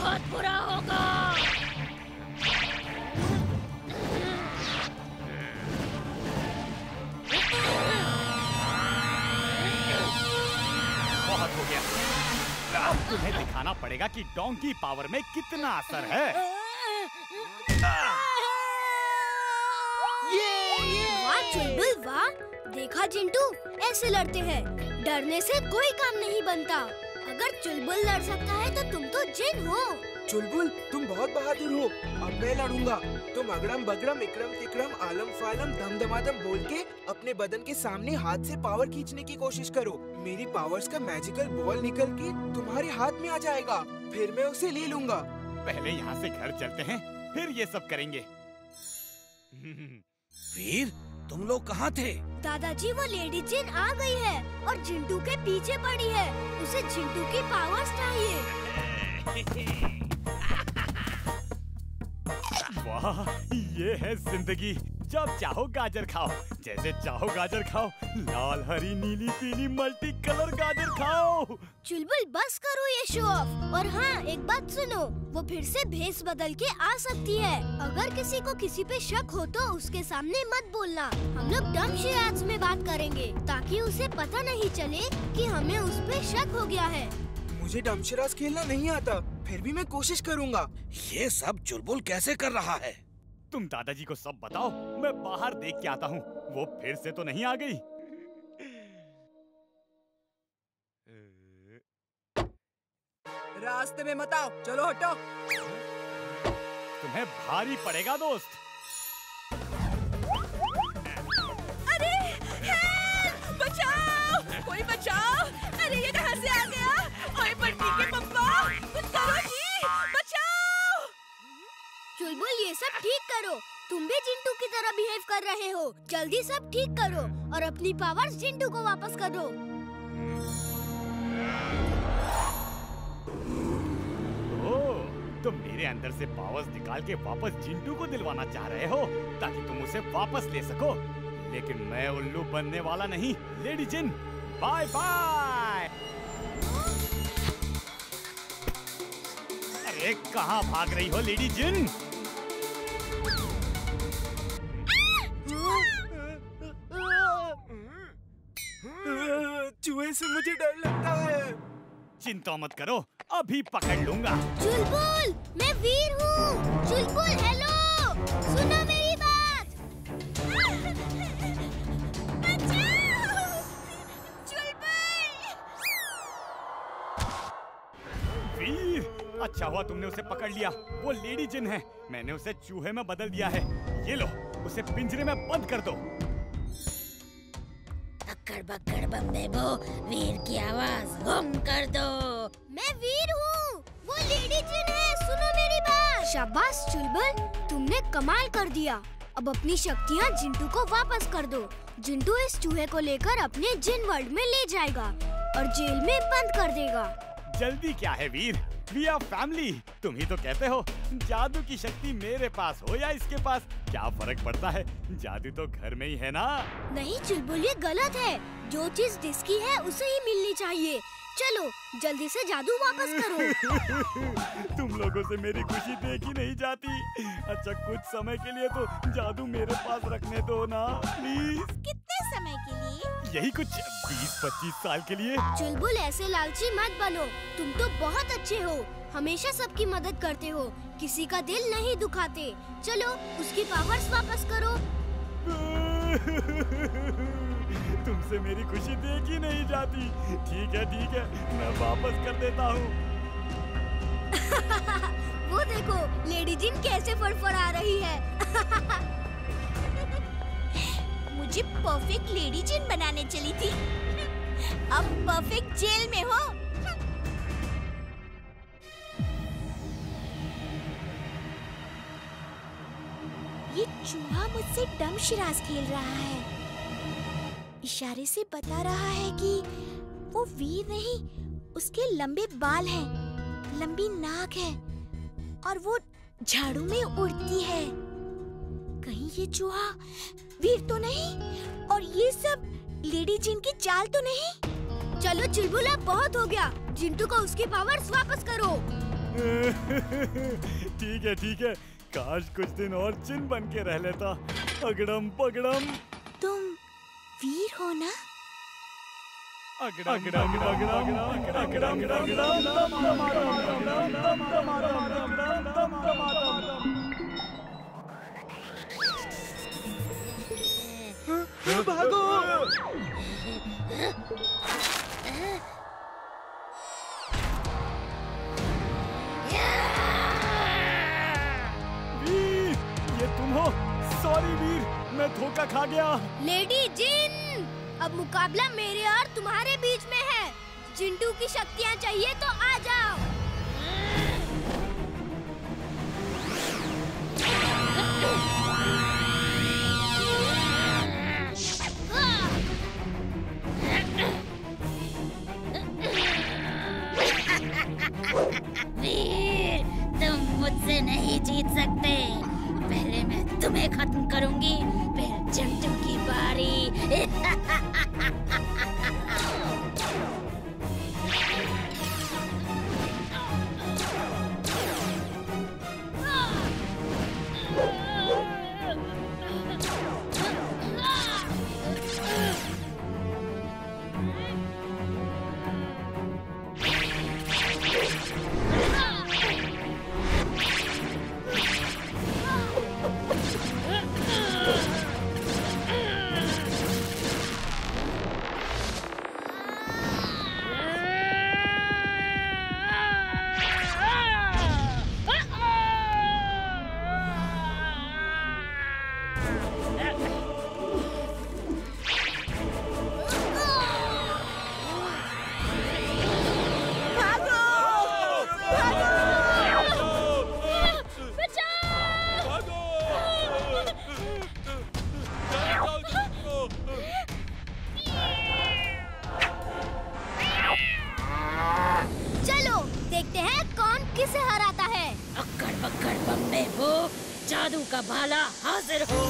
बहुत बुरा होगा। बहुत हो गया। अब तुम्हें दिखाना पड़ेगा कि डोंकी पावर में कितना असर है। वाह चुलबुल वाह, देखा चिंटू, ऐसे लड़ते हैं। डरने से कोई काम नहीं बनता। अगर चुलबुल लड़ सकता है तो तुम तो जिन हो। चुलबुल तुम बहुत बहादुर हो। अब मैं लड़ूंगा। तुम अगड़म बगड़म इकरम तिकरम आलम फालम धमधमाधम बोल के अपने बदन के सामने हाथ से पावर खींचने की कोशिश करो। मेरी पावर्स का मैजिकल बॉल निकल के तुम्हारे हाथ में आ जाएगा, फिर मैं उसे ले लूंगा। पहले यहाँ से घर चलते हैं, फिर ये सब करेंगे। वीर, तुम लोग कहाँ थे? दादाजी वो लेडी जिन आ गई है और चिंटू के पीछे पड़ी है। उसे चिंटू की पावर्स चाहिए। वाह, ये है जिंदगी। जब चाहो गाजर खाओ, जैसे चाहो गाजर खाओ। लाल हरी नीली पीली मल्टी कलर गाजर खाओ। चुलबुल बस करो ये शो ऑफ। और हाँ, एक बात सुनो, वो फिर से भेस बदल के आ सकती है। अगर किसी को किसी पे शक हो तो उसके सामने मत बोलना। हम लोग डम शिराज में बात करेंगे ताकि उसे पता नहीं चले कि हमें उस पे शक हो गया है। मुझे डमशराज खेलना नहीं आता, फिर भी मैं कोशिश करूंगा। ये सब चुलबुल कैसे कर रहा है? तुम दादाजी को सब बताओ, मैं बाहर देख के आता हूँ। वो फिर से तो नहीं आ गई? रास्ते में मत आओ, चलो हटो। तुम्हें भारी पड़ेगा दोस्त। अरे हेल्प! बचाओ! कोई बचाओ! अरे ये कहाँ से आ गया? ओए बंटी के पप्पा, कुछ करो जी! बचाओ! चुलबुल ये सब ठीक करो। तुम भी चिंटू की तरह बिहेव कर रहे हो। जल्दी सब ठीक करो और अपनी पावर्स चिंटू को वापस कर दो। तुम मेरे अंदर से पावर्स निकाल के वापस चिंटू को दिलवाना चाह रहे हो ताकि तुम उसे वापस ले सको। लेकिन मैं उल्लू बनने वाला नहीं, लेडी जिन। Bye bye. अरे कहाँ भाग रही हो लेडी जिन? चूहे से मुझे डर लगता है। चिंता मत करो, अभी पकड़ लूंगा। चुलबुल, मैं वीर हूँ। चुलबुल हेलो, सुनो मेरी बात। वीर, अच्छा हुआ तुमने उसे पकड़ लिया। वो लेडी जिन है, मैंने उसे चूहे में बदल दिया है। ये लो, उसे पिंजरे में बंद कर दो। अक्कड़ बक्कड़ बम्बे बो, वीर की आवाज गुम कर दो। मैं वीर हूँ, वो लेडी जिन है, सुनो मेरी बात। शाबाश चुलबुल, तुमने कमाल कर दिया। अब अपनी शक्तियाँ जिंटू को वापस कर दो। जिंटू इस चूहे को लेकर अपने जिन वर्ल्ड में ले जाएगा और जेल में बंद कर देगा। जल्दी क्या है वीर, वी आर फैमिली। तुम ही तो कहते हो जादू की शक्ति मेरे पास हो या इसके पास, क्या फर्क पड़ता है? जादू तो घर में ही है ना। नहीं चुलबुल, ये गलत है। जो चीज जिसकी है उसे ही मिलनी चाहिए। चलो जल्दी से जादू वापस करो। तुम लोगों से मेरी खुशी देखी नहीं जाती। अच्छा कुछ समय के लिए तो जादू मेरे पास रखने दो ना प्लीज। कितने समय के लिए? यही कुछ 20-25 साल के लिए। चुलबुल ऐसे लालची मत बनो। तुम तो बहुत अच्छे हो, हमेशा सबकी मदद करते हो, किसी का दिल नहीं दुखाते। चलो उसकी पावर्स वापस करो। तुमसे मेरी खुशी देखी नहीं जाती। ठीक है, मैं वापस कर देता हूँ। वो देखो लेडी जिन कैसे फड़फड़ा रही है। मुझे परफेक्ट लेडी जिन बनाने चली थी, अब परफेक्ट जेल में हो। ये चूहा मुझसे डम शिराज खेल रहा है। इशारे से बता रहा है कि वो वीर नहीं, उसके लंबे बाल हैं, लंबी नाक है और वो झाड़ू में उड़ती है। कहीं ये चूहा वीर तो नहीं और ये सब लेडी जिन की चाल तो नहीं? चलो चुलबुल अब बहुत हो गया। जिंटू को उसकी पावर्स वापस करो। ठीक है, काश कुछ दिन और जिन बन के रह लेता। अगड़म पगड़म। तुम वीर हो ना? भागो! वीर, ये तुम हो? सॉरी वीर, मैं धोखा खा गया। लेडी जिन, अब मुकाबला मेरे और तुम्हारे बीच में है। चिंटू की शक्तियाँ चाहिए तो आ जाओ। वीर, तुम मुझसे नहीं जीत सकते। पहले मैं तुम्हें खत्म करूंगी, फिर चिंटू की बारी। जादू का भाला हाजिर हो।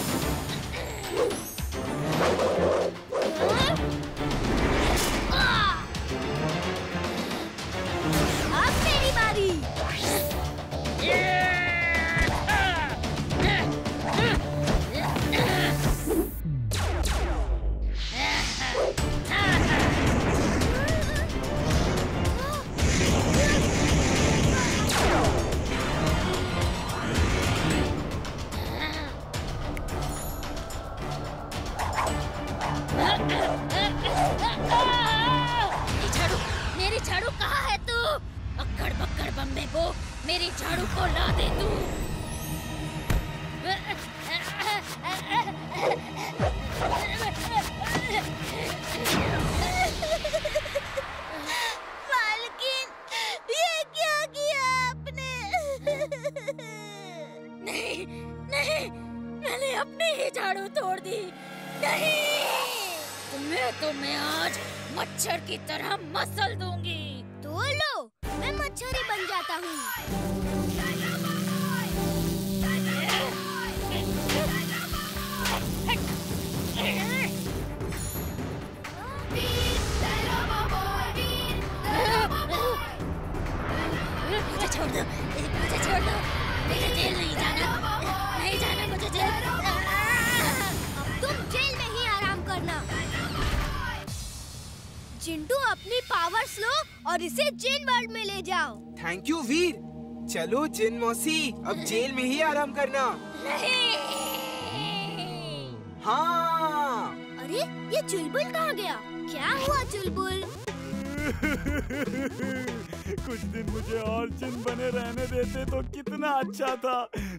अब मेरी बारी। मेरी झाड़ू कहाँ है तू? अक्कड़ बक्कड़ बम्बे को मेरी झाड़ू को ला दे तू। मालकिन, ये क्या किया आपने? नहीं नहीं, मैंने अपनी ही झाड़ू तोड़ दी। नहीं, तुम्हें मैं आज मच्छर की तरह मसल दूंगी। तो लो, मैं मच्छर ही बन जाता हूँ। मुझे छोड़ दो, मुझे छोड़ दो, मुझे जेल नहीं जाना, नहीं जाना मुझे जेल। अब तुम जेल में ही आराम करना। चिंटू, अपनी पावर्स लो और इसे जिन वर्ल्ड में ले जाओ। Thank you Veer. चलो जिन मौसी, अब जेल में ही आराम करना। नहीं। हाँ। अरे, ये चुलबुल कहाँ गया? क्या हुआ चुलबुल? कुछ दिन मुझे और जिन बने रहने देते तो कितना अच्छा था।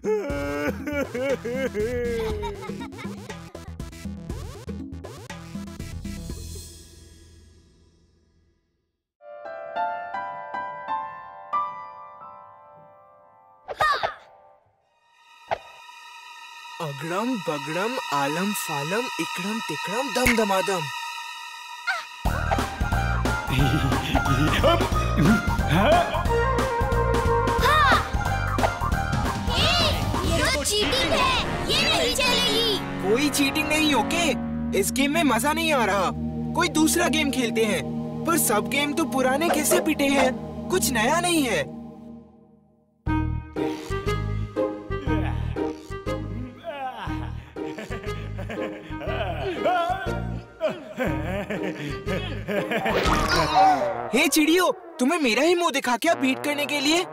अगड़म बगड़म आलम फालम इकड़म तिकड़म दम दमादम। ये तो चीटिंग है, ये नहीं चलेगी। कोई चीटिंग नहीं, ओके? इस गेम में मजा नहीं आ रहा। कोई दूसरा गेम खेलते हैं। पर सब गेम तो पुराने कैसे पिटे हैं, कुछ नया नहीं है। हे चिड़ियों, तुम्हें मेरा ही मुंह दिखा क्या बीट करने के लिए?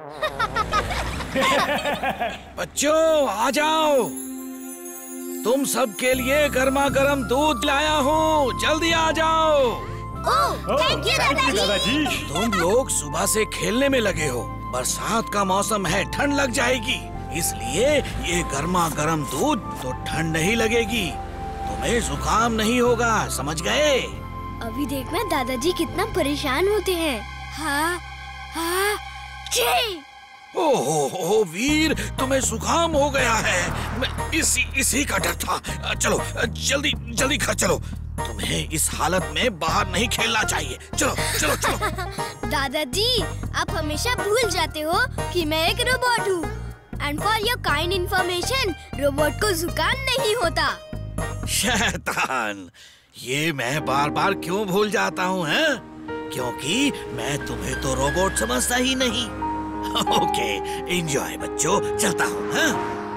बच्चों आ जाओ, तुम सब के लिए गर्मा गर्म दूध लाया हूँ, जल्दी आ जाओ। थैंक यू दादाजी। तुम लोग सुबह से खेलने में लगे हो, बरसात का मौसम है, ठंड लग जाएगी, इसलिए ये गर्मा गर्म दूध तो ठंड नहीं लगेगी, तुम्हें जुकाम नहीं होगा, समझ गए? अभी देखना दादाजी कितना परेशान होते हैं। हाँ हाँ जी। ओहो वीर, तुम्हें जुकाम हो गया है, मैं इसी का डर था। चलो जल्दी जल्दी घर चलो, तुम्हें इस हालत में बाहर नहीं खेलना चाहिए, चलो चलो चलो। दादाजी, आप हमेशा भूल जाते हो कि मैं एक रोबोट हूँ। And for your kind information, robot को जुकाम नहीं होता। शैतान, ये मैं बार बार क्यों भूल जाता हूँ, हैं? क्योंकि मैं तुम्हें तो रोबोट समझता ही नहीं। ओके, एंजॉय बच्चों, चलता हूँ। हाँ?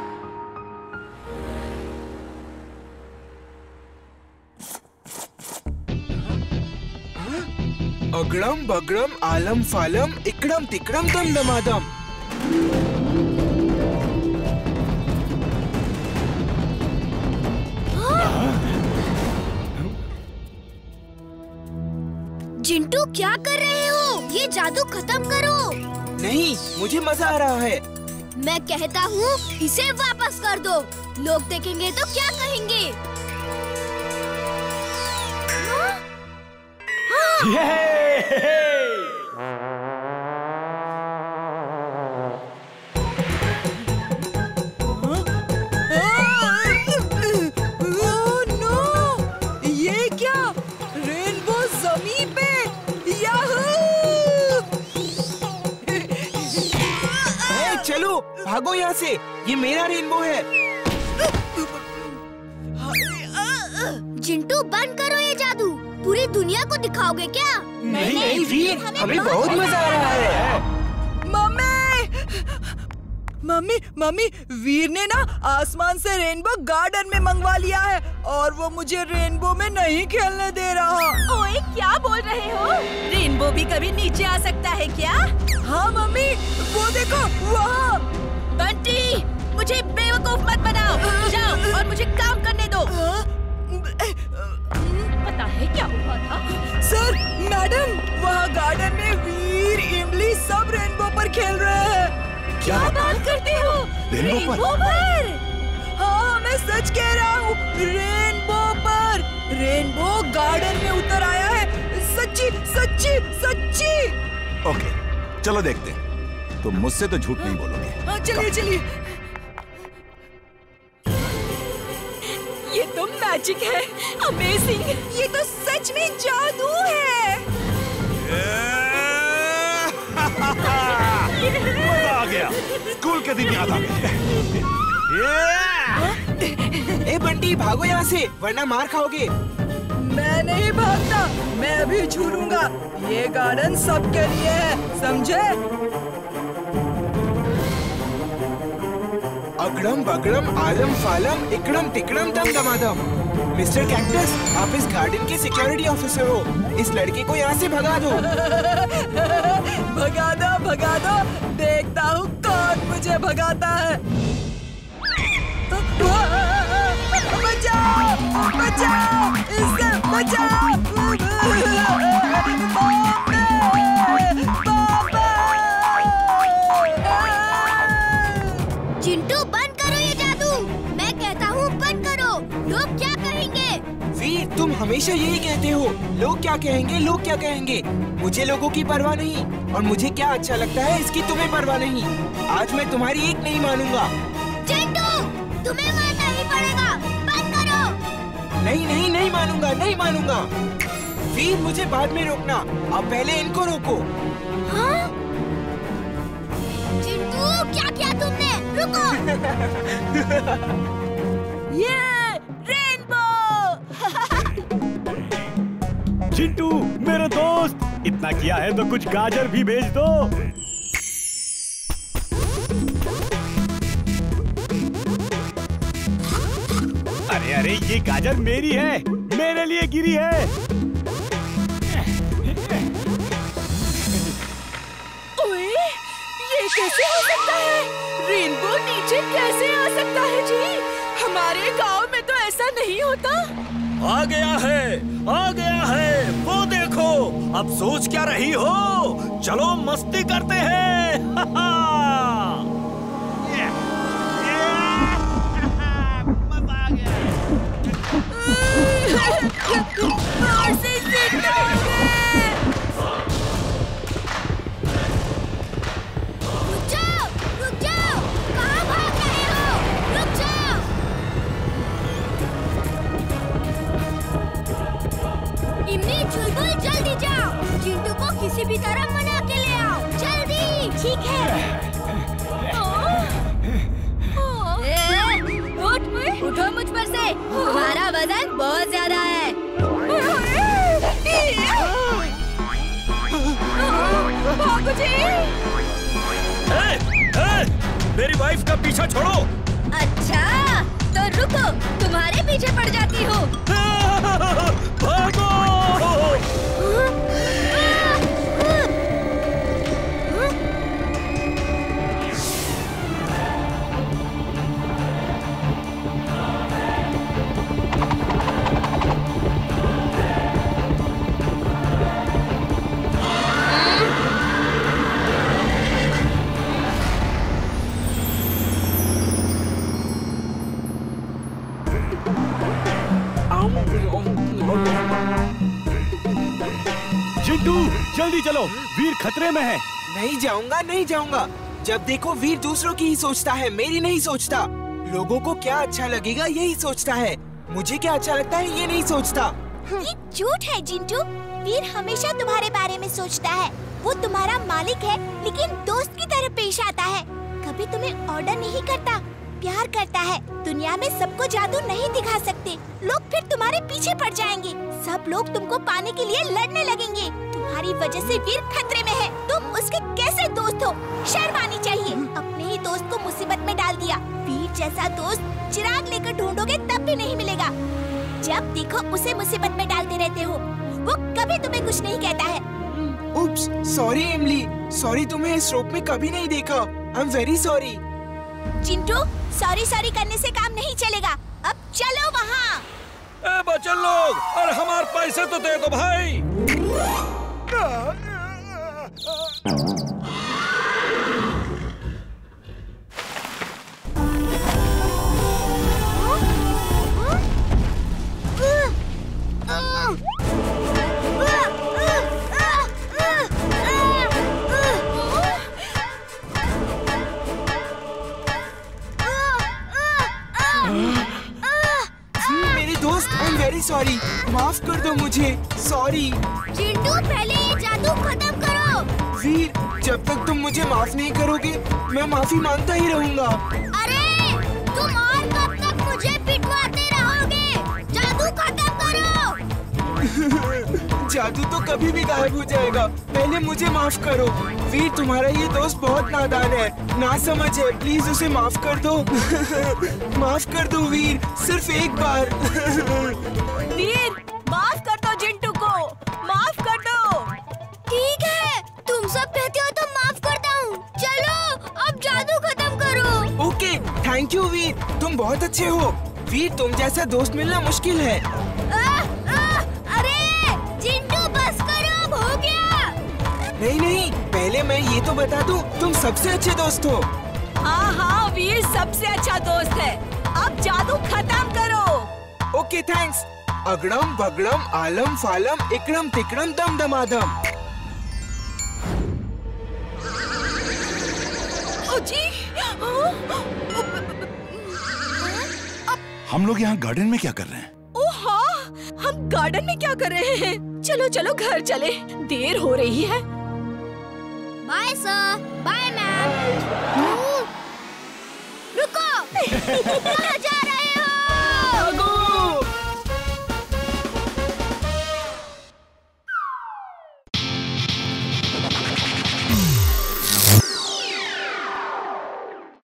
अगड़म बगड़म आलम फालम इकड़म तिकड़म दम दमादम। चिंटू, क्या कर रहे हो? ये जादू खत्म करो। नहीं, मुझे मजा आ रहा है। मैं कहता हूँ इसे वापस कर दो, लोग देखेंगे तो क्या कहेंगे? ये क्या? रेनबो ज़मीन पे! चलो भागो यहाँ से, ये मेरा रेनबो है। चिंटू, बंद करो ये जादू, पूरी दुनिया को दिखाओगे क्या? नहीं वीर, हमें बहुत मजा आ रहा है। मम्मी, वीर ने ना आसमान से रेनबो गार्डन में मंगवा लिया है और वो मुझे रेनबो में नहीं खेलने दे रहा। ओए, क्या बोल रहे हो? रेनबो भी कभी नीचे आ सकता है क्या? हाँ मम्मी, वो देखो वहाँ। बंटी, मुझे बेवकूफ मत बनाओ, जाओ और मुझे काम करने दो। पता है क्या हुआ था? सर, मैडम, वहाँ गार्डन में वीर, इमली सब रेनबो पर खेल रहे हैं। क्या बात करते हो? रेनबो पर? हाँ, मैं सच कह रहा हूँ, रेनबो पर। रेनबो गार्डन में उतर आया है, सच्ची सच्ची सच्ची। ओके, चलो देखते हैं, तुम मुझसे तो झूठ नहीं बोलोगे। हाँ, चलिए चलिए। ये तो मैजिक है, अमेजिंग, ये तो सच में जादू है। मजा आ गया, स्कूल के दिन याद आ गए। ए बंटी, भागो यहाँ से, वरना मार खाओगे। मैं नहीं भागता, मैं अभी झूलूंगा। ये गार्डन सबके लिए है, समझे? अगड़म बगड़म आलम फालम इकड़म तिकड़म दम दमादम। मिस्टर कैक्टस, आप इस गार्डन के सिक्योरिटी ऑफिसर हो, इस लड़के को यहाँ से भगा दो। भगा दो, देखता हूँ कौन मुझे भगाता है। बचाओ, बचाओ, इससे बचाओ। चिंटू, बंद करो ये जादू, मैं कहता हूँ बंद करो, लोग क्या कहेंगे? वीर, तुम हमेशा यही कहते हो, लोग क्या कहेंगे, लोग क्या कहेंगे। मुझे लोगों की परवाह नहीं, और मुझे क्या अच्छा लगता है इसकी तुम्हें परवाह नहीं। आज मैं तुम्हारी एक नहीं मानूंगा। चिंटू, तुम्हें मानना ही पड़ेगा, बंद करो। नहीं मानूंगा, नहीं मानूंगा। वीर, मुझे बाद में रोकना, अब पहले इनको रोको। हाँ? चिंटू, क्या किया तुमने? रुको। ये रेनबो! चिंटू, मेरे दोस्त, इतना किया है तो कुछ गाजर भी भेज दो। अरे ये गाजर मेरी है, मेरे लिए गिरी है। कैसे हो सकता है? रेनबो नीचे कैसे आ सकता है जी? हमारे गांव में तो ऐसा नहीं होता। आ गया है, वो देखो। अब सोच क्या रही हो? चलो मस्ती करते हैं। मजा आ गया। और से जिंदा हो गए। रुक जाओ, कहाँ भाग रहे हो? रुक जाओ। इमली, चुलबुल, जल्दी जाओ। चिंटू को किसी भी तरह मना के ले आओ, जल्दी। ठीक है। उठो मुझ पर से, तुम्हारा वजन बहुत ज्यादा है। भागो जी। मेरी वाइफ का पीछा छोड़ो। अच्छा, तो रुको, तुम्हारे पीछे पड़ जाती हूँ। भागो। चिंटू जल्दी चलो, वीर खतरे में है। नहीं जाऊंगा। जब देखो वीर दूसरों की ही सोचता है, मेरी नहीं सोचता। लोगों को क्या अच्छा लगेगा यही सोचता है, मुझे क्या अच्छा लगता है ये नहीं सोचता। ये झूठ है जिंटू। वीर हमेशा तुम्हारे बारे में सोचता है। वो तुम्हारा मालिक है, लेकिन दोस्त की तरह पेश आता है। कभी तुम्हें ऑर्डर नहीं करता, प्यार करता है। दुनिया में सबको जादू नहीं दिखा सकते। लोग फिर तुम्हारे पीछे पड़ जाएंगे। सब लोग तुमको पाने के लिए लड़ने लगेंगे। तुम्हारी वजह से वीर खतरे में है। तुम उसके कैसे दोस्त हो? शर्म आनी चाहिए। अपने ही दोस्त को मुसीबत में डाल दिया। वीर जैसा दोस्त चिराग लेकर ढूंढोगे तब भी नहीं मिलेगा। जब देखो उसे मुसीबत में डालते रहते हो। वो कभी तुम्हें कुछ नहीं कहता है। उप्स, सॉरी इमली। सॉरी, तुम्हें इस रूप में कभी नहीं देखा। I am very sorry. Chintu, sorry करने से काम नहीं चलेगा। अब चलो वहाँ। बच्चन लोग, और हमारे पैसे तो दे दो भाई। मेरे दोस्त, आई एम वेरी सॉरी। माफ कर दो मुझे। सॉरी। चिंटू, पहले ये जादू खत्म करो। वीर, जब तक तुम मुझे माफ नहीं करोगे मैं माफी मांगता ही रहूंगा। अरे, तुम और कब तक मुझे पिटवाते रहोगे? जादू खत्म करो। जादू तो कभी भी गायब हो जाएगा। पहले मुझे माफ करो। वीर, तुम्हारा ये दोस्त बहुत नादान है, ना समझ है। प्लीज उसे माफ कर दो। माफ कर दो वीर, सिर्फ एक बार। वीर, माफ कर दो जिंटू को। माफ कर दो। ठीक है, तुम सब कहते हो तो माफ करता हूँ। चलो, अब जादू खत्म करो। ओके, थैंक यू वीर, तुम बहुत अच्छे हो। वीर, तुम जैसा दोस्त मिलना मुश्किल है। अरे चिंटू, बस करो, अब हो गया। नहीं, पहले मैं ये तो बता दूं, तुम सबसे अच्छे दोस्त हो। हाँ, वीर सबसे अच्छा दोस्त है। अब जादू खत्म करो। Okay, thanks. अगड़म बगड़म आलम फालम इकड़म तिकड़म दम दमादम। ओ जी, हम लोग यहाँ गार्डन में क्या कर रहे हैं? ओ हाँ, हम गार्डन में क्या कर रहे हैं? चलो घर चले, देर हो रही है। Bye sir, bye ma'am. रुको।